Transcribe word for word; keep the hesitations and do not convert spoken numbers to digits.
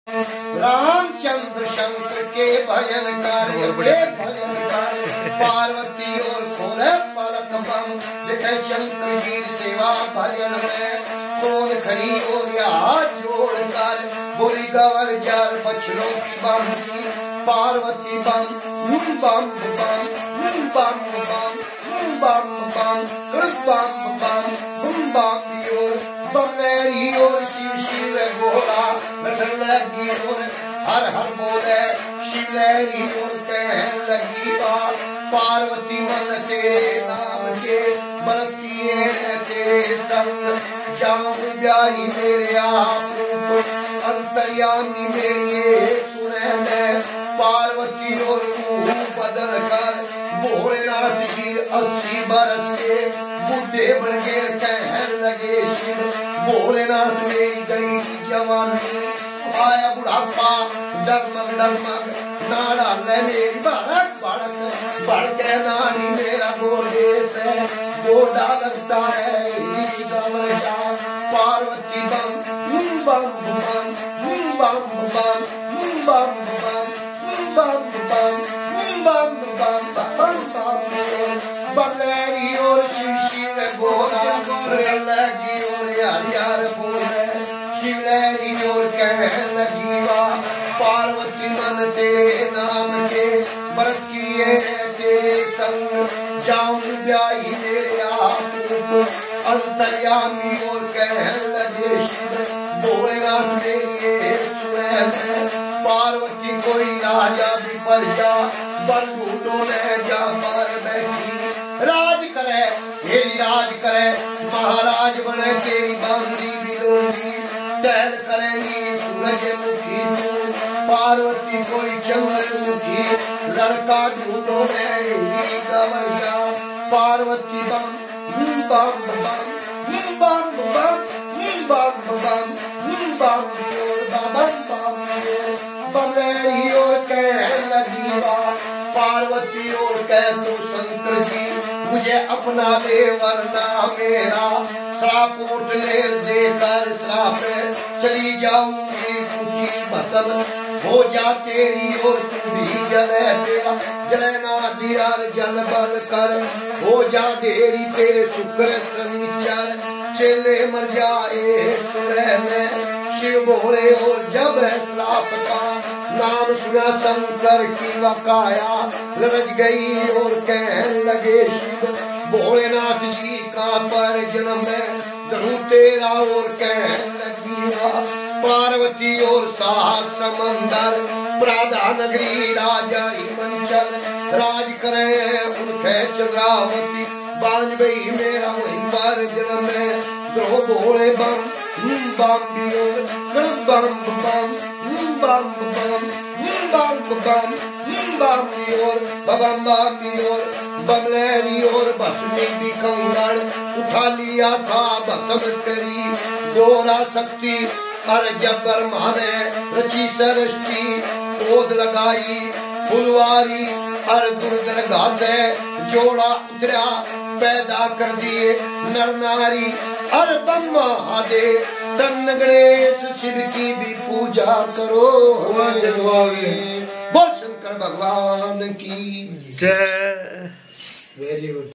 रामचंद्र शंकर के भजन कर भजन कर पार्वती और खोले परत बम जय शंकर की सेवा भजन में कौन खड़ी और हाथ जोड़ कर बोली गवर जल बछड़ों की बम पार्वती बम बम बम बम बम बम बम बम बम बम बमेरी और शिव शिव गोरा नजर लगी और हर हर बोले शिवरी और कहने लगी बात पार्वती मन तेरे नाम के बरतिए तेरे संग जाऊं प्यारी मेरे आप अंतर्यामी मेरी सुने मैं पार्वती और मुंह बदल कर भोलेनाथ की अस्सी बरस के बुढ़े बन के कहने लगे शिव भोलेनाथ मेरी गई जवानी आया बुढ़ापा डगमग डगमग नाड़ा ले मेरी बालक बालक बढ़ नानी मेरा गोदे से गोडा लगता है गवर जा पार्वती बम बम बम बम बम बम बम बम बम बम बम बम बलेरी और शिव शिव गोरा लगी और यार यार बोले शिवलेरी और कहने लगी वाह पार्वती मन तेरे नाम के बरतिए तेरे संग जाऊं ब्याही मेरे आप अंतर्यामी और कहने लगे शिव भोलेनाथ मेरे सुने पार्वती कोई राजा भी पर जा बंधुओं ने जा पर बैठी राज करे तेरी राज करे महाराज बने तेरी बांधी बिलोंगी तैल करेंगी सूरजमुखी तू पार्वती कोई चंद्रमुखी लड़का ढूंढो मेरी गवैया पार्वती बम बम बम बम बम बम बम बम बम बमेरी और कहने लगी पार्वती और कह तो शंकर जी मुझे अपना दे वरना मेरा श्राप उठ ले देकर श्राप चली जाऊंगी तुझी भस्म हो जा तेरी और तू भी जले तेरा जलना दिया जल बल कर हो जा देरी तेरे शुक्र शनिचर चले मर जाए में शिव भोले और जब है श्राप का नाम सुना शंकर की वकाया लरज गई और कहने लगे शिव भोलेनाथ जी का पर जन्म है जरूर तेरा और कहने लगी पार्वती और सात समंदर प्रादा नगरी राजा हिमंचल राज करे उनके चंद्रावती बांझ गई मेरा वही पर जन्म है द्रो भोले बम बम बम बम बम बम बम बम बम बम बम बमलेरी और भस्मी भी कंगन उठा लिया था भस्म करी गोरा शक्ति हर जबर माने रची सरस्ती ओद लगाई फुलवारी हर दुर्दर गाते जोड़ा उतरा पैदा कर दिए नर नारी हर ब्रह्मा आदे तन गणेश शिव की भी पूजा करो बोल शंकर भगवान की जय। Very good.